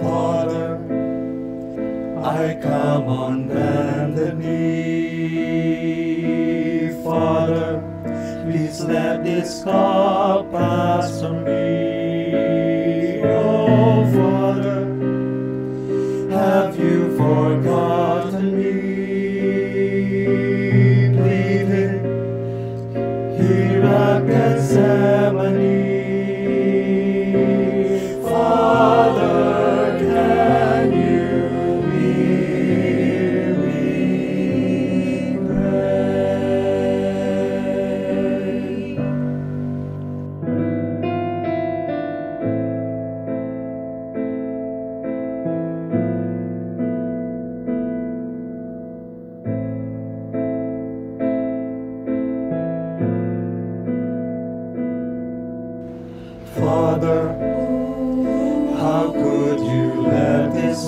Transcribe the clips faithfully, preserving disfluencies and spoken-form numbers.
Father, I come on bended knee. Father, please let this cup pass from me. Oh, Father, have you forgotten me? Pleading here at Gethsemane. Father, can you hear me pray? Father, how could you let this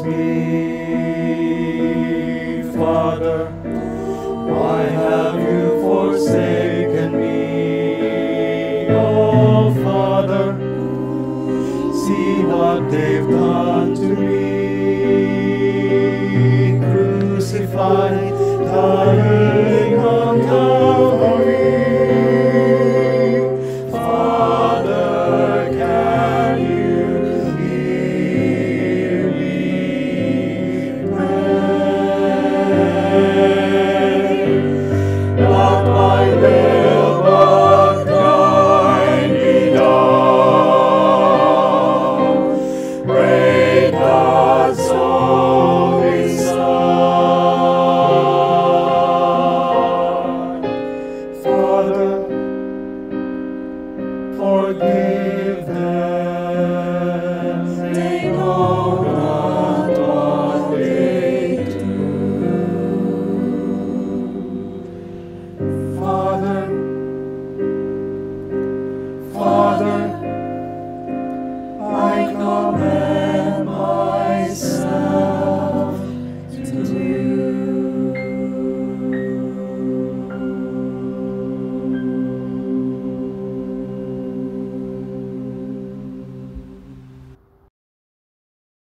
be? Father, why have you forsaken me? Oh, Father, see what they've done to me. Crucified, dying on Calvary. Not my will, but thine be done. Great God's only Son. Father, forgive